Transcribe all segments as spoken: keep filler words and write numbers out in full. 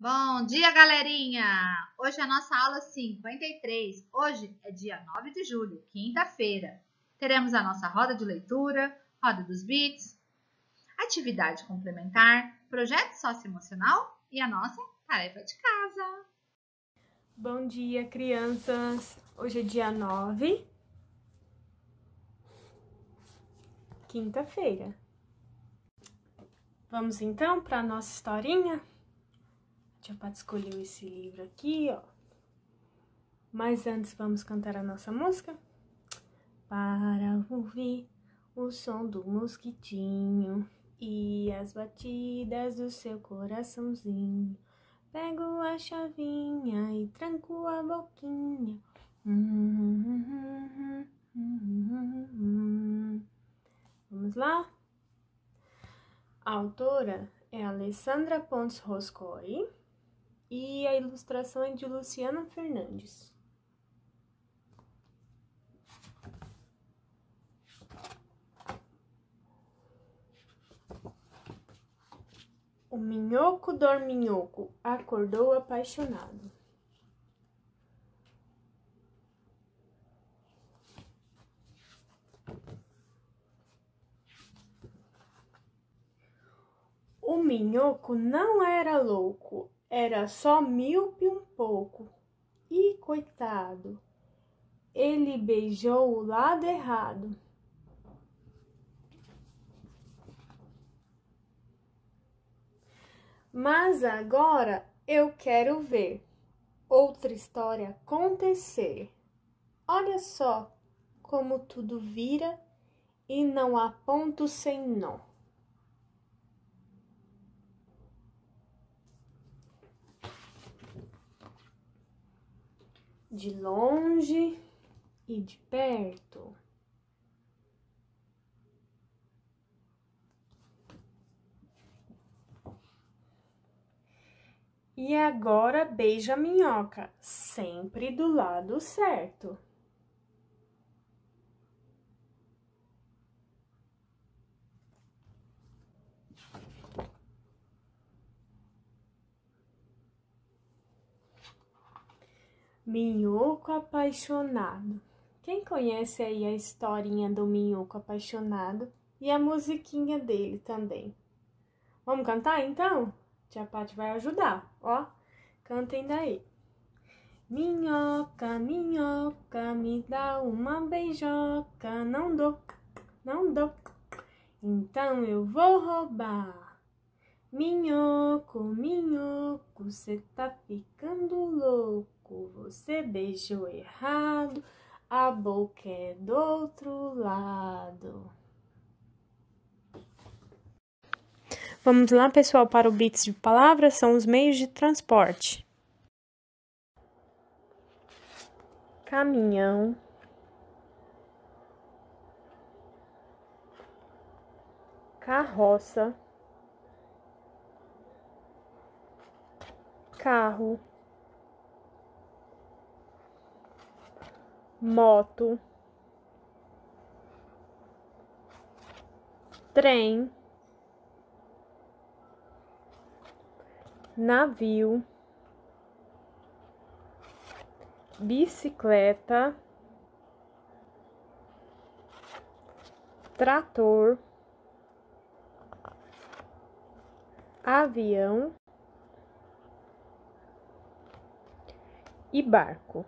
Bom dia, galerinha! Hoje é a nossa aula cinquenta e três. Hoje é dia nove de julho, quinta-feira. Teremos a nossa roda de leitura, roda dos beats, atividade complementar, projeto socioemocional e a nossa tarefa de casa. Bom dia, crianças! Hoje é dia nove, quinta-feira. Vamos então para a nossa historinha? A tia Pati escolheu esse livro aqui, ó. Mas antes vamos cantar a nossa música? Para ouvir o som do mosquitinho e as batidas do seu coraçãozinho, pego a chavinha e tranco a boquinha. Vamos lá? A autora é Alessandra Pontes Roscoe e a ilustração é de Luciana Fernandes. O minhoco dorminhoco acordou apaixonado. O minhoco não era louco, era só míope um pouco. E coitado, ele beijou o lado errado. Mas agora eu quero ver outra história acontecer. Olha só como tudo vira e não há ponto sem nó. De longe e de perto. E agora beija a minhoca, sempre do lado certo. Minhoco apaixonado. Quem conhece aí a historinha do minhoco apaixonado e a musiquinha dele também? Vamos cantar então? Tia Pati vai ajudar, ó. Cantem daí. Minhoca, minhoca, me dá uma beijoca. Não dou, não dou. Então eu vou roubar. Minhoco, minhoco, cê tá ficando louco. Você beijou errado, a boca é do outro lado. Vamos lá, pessoal, para o Bits de palavras, são os meios de transporte. Caminhão, carroça, carro, moto, trem, navio, bicicleta, trator, avião e barco.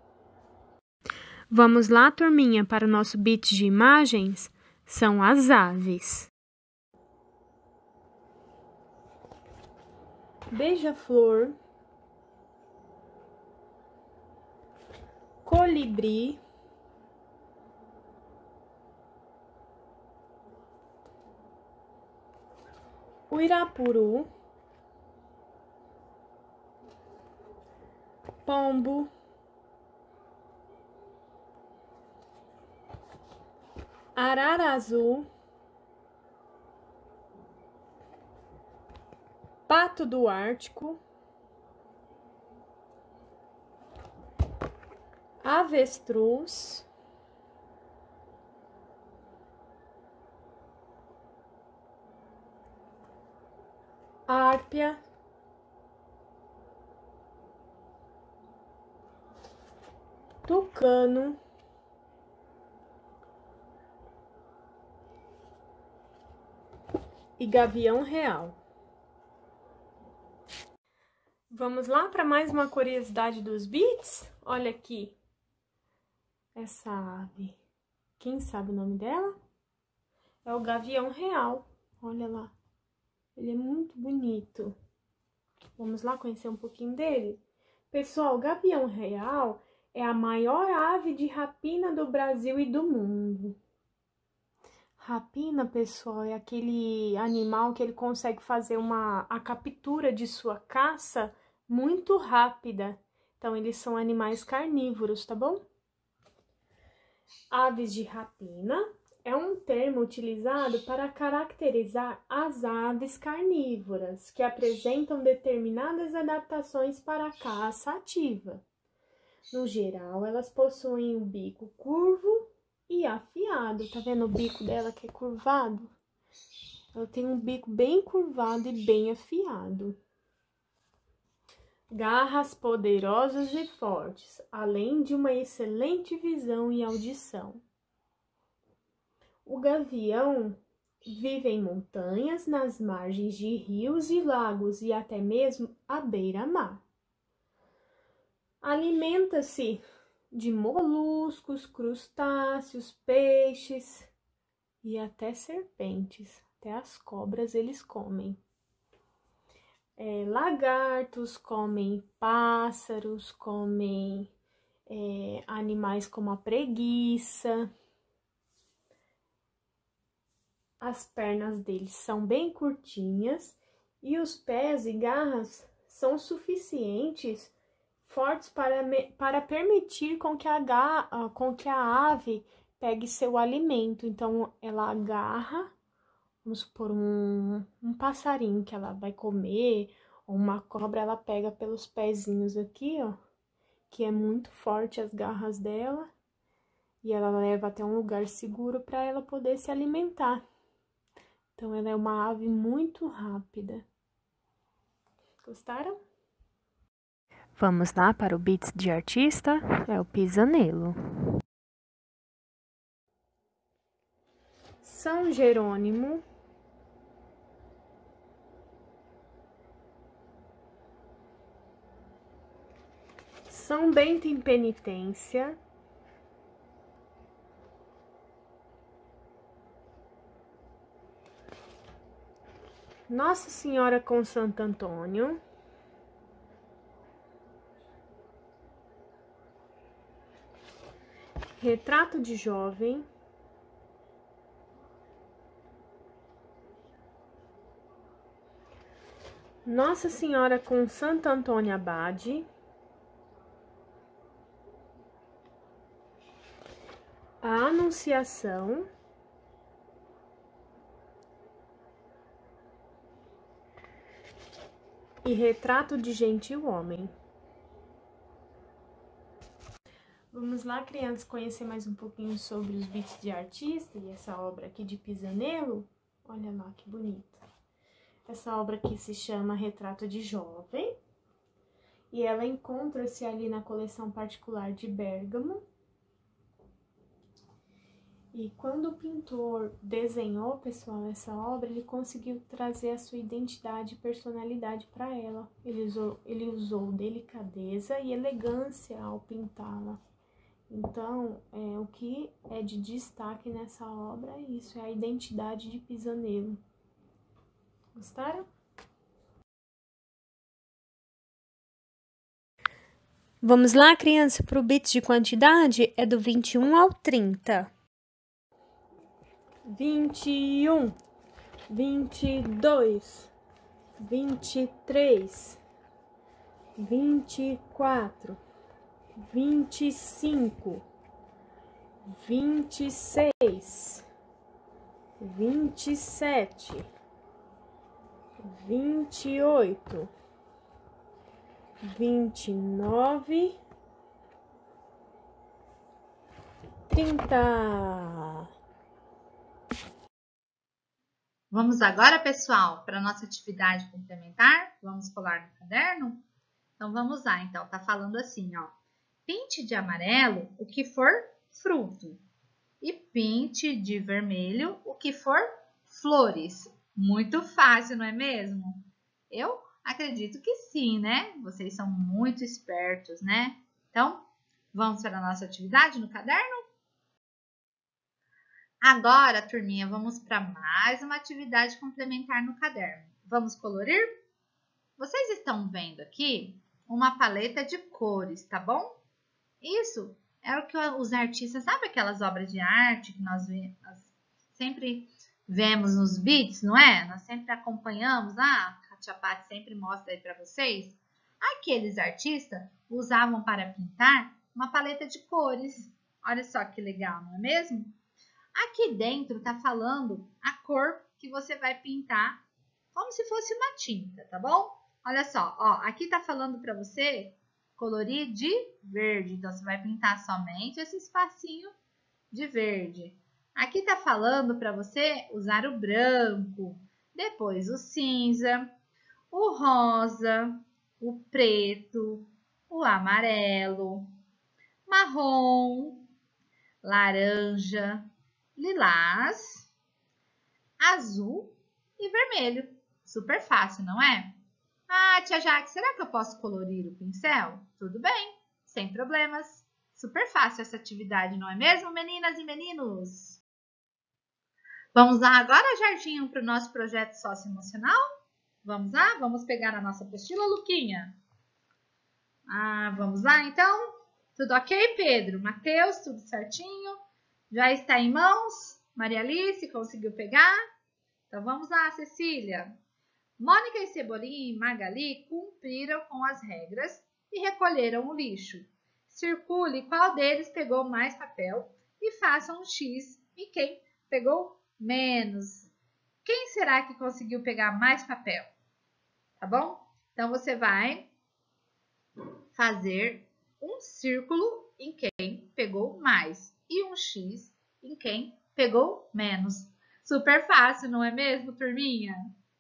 Vamos lá, turminha, para o nosso bit de imagens? São as aves. Beija-flor, colibri, uirapuru, pombo, arara azul, pato do Ártico, avestruz, árpia, tucano, e gavião real. Vamos lá para mais uma curiosidade dos beats? Olha aqui, essa ave, quem sabe o nome dela? É o gavião real, olha lá, ele é muito bonito. Vamos lá conhecer um pouquinho dele? Pessoal, o gavião real é a maior ave de rapina do Brasil e do mundo. Rapina, pessoal, é aquele animal que ele consegue fazer uma, a captura de sua caça muito rápida. Então, eles são animais carnívoros, tá bom? Aves de rapina é um termo utilizado para caracterizar as aves carnívoras, que apresentam determinadas adaptações para a caça ativa. No geral, elas possuem o bico curvo e afiado. Tá vendo o bico dela que é curvado? Ela tem um bico bem curvado e bem afiado. Garras poderosas e fortes, além de uma excelente visão e audição. O gavião vive em montanhas, nas margens de rios e lagos e até mesmo à beira-mar. Alimenta-se de moluscos, crustáceos, peixes e até serpentes, até as cobras eles comem. É, lagartos, comem pássaros, comem é, animais como a preguiça. As pernas deles são bem curtinhas e os pés e garras são suficientes fortes para, para permitir com que, a, com que a ave pegue seu alimento. Então, ela agarra, vamos supor, um, um passarinho que ela vai comer, ou uma cobra, ela pega pelos pezinhos aqui, ó, que é muito forte as garras dela, e ela leva até um lugar seguro para ela poder se alimentar. Então, ela é uma ave muito rápida. Gostaram? Vamos lá para o Beats de artista, é o Pisanello. São Jerônimo, São Bento em Penitência, Nossa Senhora com Santo Antônio, Retrato de Jovem, Nossa Senhora com Santo Antônio Abade, a Anunciação, e Retrato de Gentil Homem. Vamos lá, crianças, conhecer mais um pouquinho sobre os beats de artista e essa obra aqui de Pisanello. Olha lá que bonita. Essa obra aqui se chama Retrato de Jovem e ela encontra-se ali na coleção particular de Bérgamo. E quando o pintor desenhou, pessoal, essa obra, ele conseguiu trazer a sua identidade e personalidade para ela. Ele usou, ele usou delicadeza e elegância ao pintá-la. Então, é, o que é de destaque nessa obra é isso, é a identidade de Pisanello. Gostaram? Vamos lá, criança, para o beats de quantidade é do vinte e um ao trinta. vinte e um, vinte e dois, vinte e três, vinte e quatro, vinte e cinco, vinte e seis, vinte e sete, vinte e oito, vinte e nove, trinta. Vamos agora, pessoal, para a nossa atividade complementar. Vamos colar no caderno? Então, vamos lá. Então, tá falando assim, ó. pinte de amarelo o que for fruto e pinte de vermelho o que for flores. Muito fácil, não é mesmo? Eu acredito que sim, né? Vocês são muito espertos, né? Então, vamos para a nossa atividade no caderno? Agora, turminha, vamos para mais uma atividade complementar no caderno. Vamos colorir? Vocês estão vendo aqui uma paleta de cores, tá bom? Isso é o que os artistas, sabe aquelas obras de arte que nós, nós sempre vemos nos beats, não é? Nós sempre acompanhamos, ah, a Tia Paty sempre mostra aí para vocês. Aqueles artistas usavam para pintar uma paleta de cores. Olha só que legal, não é mesmo? Aqui dentro tá falando a cor que você vai pintar, como se fosse uma tinta, tá bom? Olha só, ó, aqui tá falando para você colorir de verde. Então, você vai pintar somente esse espacinho de verde. Aqui tá falando para você usar o branco, depois o cinza, o rosa, o preto, o amarelo, marrom, laranja, lilás, azul e vermelho. Super fácil, não é? Ah, tia Jaque, será que eu posso colorir o pincel? Tudo bem, sem problemas. Super fácil essa atividade, não é mesmo, meninas e meninos? Vamos lá agora, Jardinho, para o nosso projeto socioemocional? Vamos lá? Vamos pegar a nossa apostila, Luquinha? Ah, vamos lá, então? Tudo ok, Pedro? Matheus, tudo certinho? Já está em mãos? Maria Alice, conseguiu pegar? Então, vamos lá, Cecília. Mônica e Cebolinha e Magali cumpriram com as regras e recolheram o lixo. Circule qual deles pegou mais papel e faça um X e quem pegou menos. Quem será que conseguiu pegar mais papel? Tá bom? Então, você vai fazer um círculo em quem pegou mais e um X em quem pegou menos. Super fácil, não é mesmo, turminha?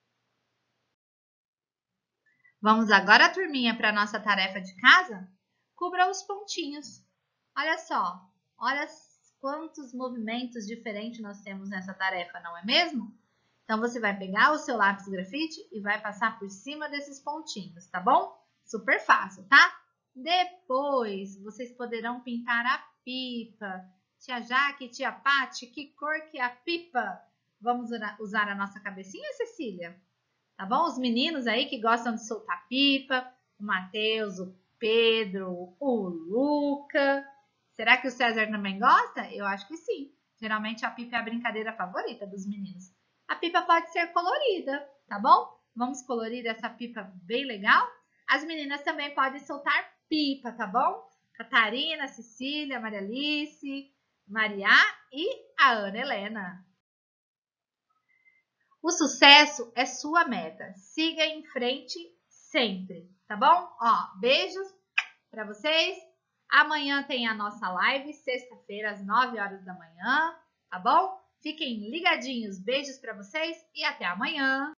Vamos agora, turminha, para a nossa tarefa de casa? Cubra os pontinhos. Olha só, olha quantos movimentos diferentes nós temos nessa tarefa, não é mesmo? Então, você vai pegar o seu lápis grafite e vai passar por cima desses pontinhos, tá bom? Super fácil, tá? Depois, vocês poderão pintar a pipa. Tia Jaque, tia Paty, que cor que é a pipa? Vamos usar a nossa cabecinha, Cecília? Tá bom? Os meninos aí que gostam de soltar pipa, o Matheus, o Pedro, o Luca. Será que o César também gosta? Eu acho que sim. Geralmente a pipa é a brincadeira favorita dos meninos. A pipa pode ser colorida, tá bom? Vamos colorir essa pipa bem legal? As meninas também podem soltar pipa, tá bom? Catarina, Cecília, Maria Alice, Maria e a Ana Helena. O sucesso é sua meta. Siga em frente sempre, tá bom? Ó, beijos para vocês. Amanhã tem a nossa live, sexta-feira, às nove horas da manhã, tá bom? Fiquem ligadinhos. Beijos para vocês e até amanhã.